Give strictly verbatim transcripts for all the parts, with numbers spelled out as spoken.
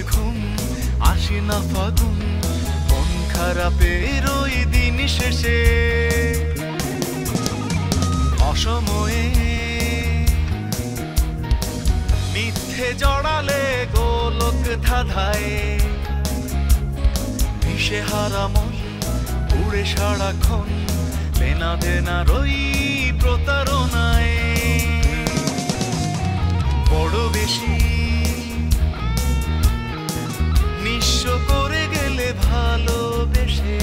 ঘুম আসে না ফাগুন, মন খারাপের ওই দিন শেষে অসময়ে মিথ্যে জড়ালে গোলক ধাঁধায় দিশে হারা মন উড়ে সারাক্ষণ লেনা দেনার ওই প্রতারণায়। বড় বেশি নিঃস্ব করে গেলে ভালোবেসে,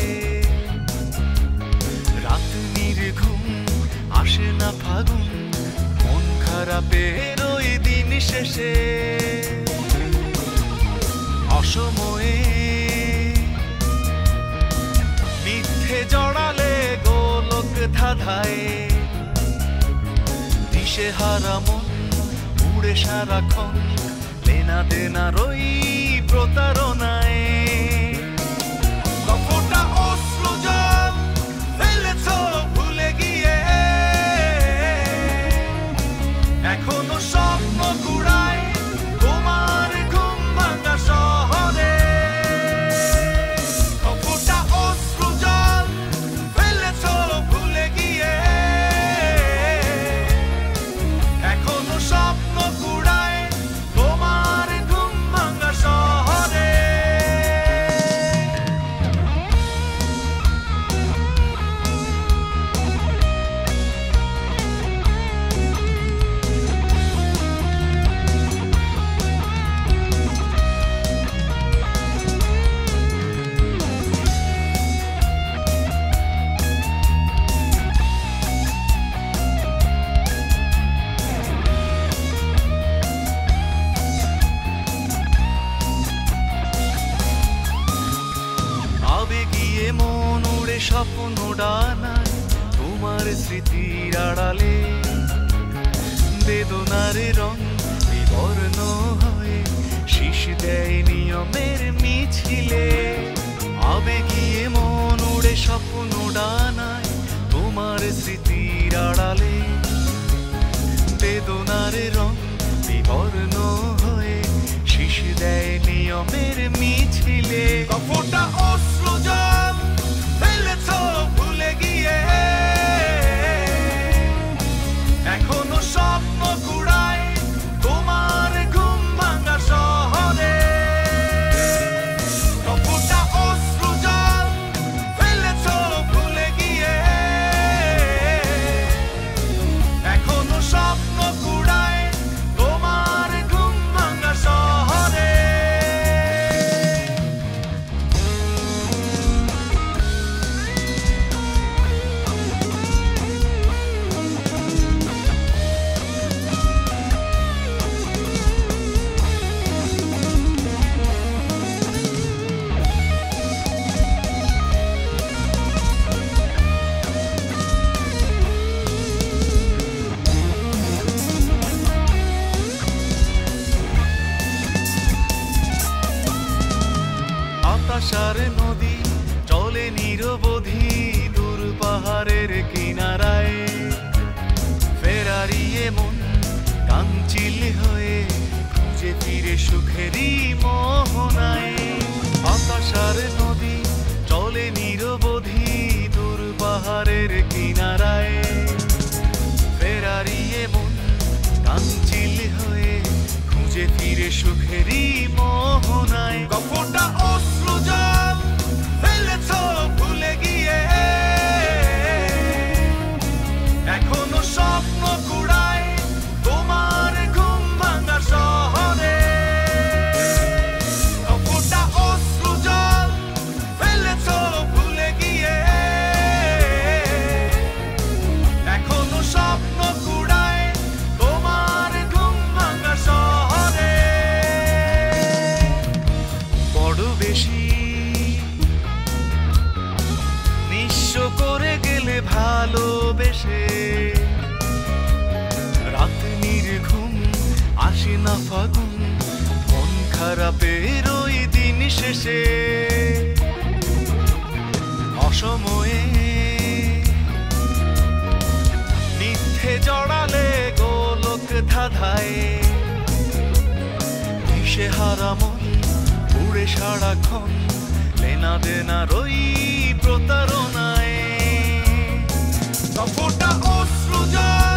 রাত নির্ঘুম আসে না ফাগুন, মন খারাপের ওই দিন শেষে অসময়ে মিথ্যে জড়ালে গোলক ধাঁধায় দিশে হারা মন উড়ে সারাক্ষণ লেনা দেনার ওই প্রতারণায়। কতটা অশ্রু জল ফেলেছ ভুলে গিয়ে, এখনো স্বপ্ন কুড়ায় তোমার ঘুম ভাঙা শহরে। কতটা অশ্রু জল ফেলেছ ভুলে গিয়ে, এখনো স্বপ্ন কুড়ায় তোমার ঘুম ভাঙা শহরে। আবেগিয়ে মন উড়ে স্বপ্ন ডানায় তোমার স্মৃতির আড়ালে, বেদনার রং বিবর্ণ হয়ে শীষ দেয় নিয়মের মিছিলে। আবেগিয়ে মন উড়ে স্বপ্ন ডানায় তোমার স্মৃতির আড়ালে, বেদনার রং বিবর্ণ হয়ে শীষ দেয় নিয়মের মিছিলে। কতটা অশ্রু জল ফেলেছ ভুলে গিয়ে, এখনো স্বপ্ন কুড়ায় তোমার ঘুম ভাঙা শহরে। কতটা অশ্রু জল ফেলেছ ভুলে গিয়ে, এখনো স্বপ্ন কুড়ায় তোমার ঘুম ভাঙা শহরে। আশার নদী চলে নিরবধি দূর পাহাড়ের কিনারায়, ফেরারিয়ে মন কাঞ্চিল হয়ে খুঁজে ফিরে সুখেরই মোহনায়। আশার নদী চলে নিরবধি দূর পাহাড়ের কিনারায়, ফেরারিয়ে মন কাঞ্চিল হয়ে খুঁজে ফিরে সুখেরই মোহনায়। কতটা অশ্রু জল ফেলেছ ভুলে গিয়ে, এখনো স্বপ্ন কুড়ায় তোমার ঘুম ভাঙা শহরে। কতটা অশ্রু জল ফেলেছ ভুলে গিয়ে, এখনো স্বপ্ন কুড়ায় তোমার ঘুম ভাঙা শহরে। বড় বেশি নিঃস্ব করে গেলে ভালোবেসে, রাত নির্ঘুম আসে না ফাগুন, মন খারাপের ওই দিন শেষে অসময়ে মিথ্যে জড়ালে গোলক ধাঁধায় দিশে হারা মন পুড়ে সারাক্ষণ লেনা দেনার ওই প্রতারণায়। ফোঁটা অশ্রু জল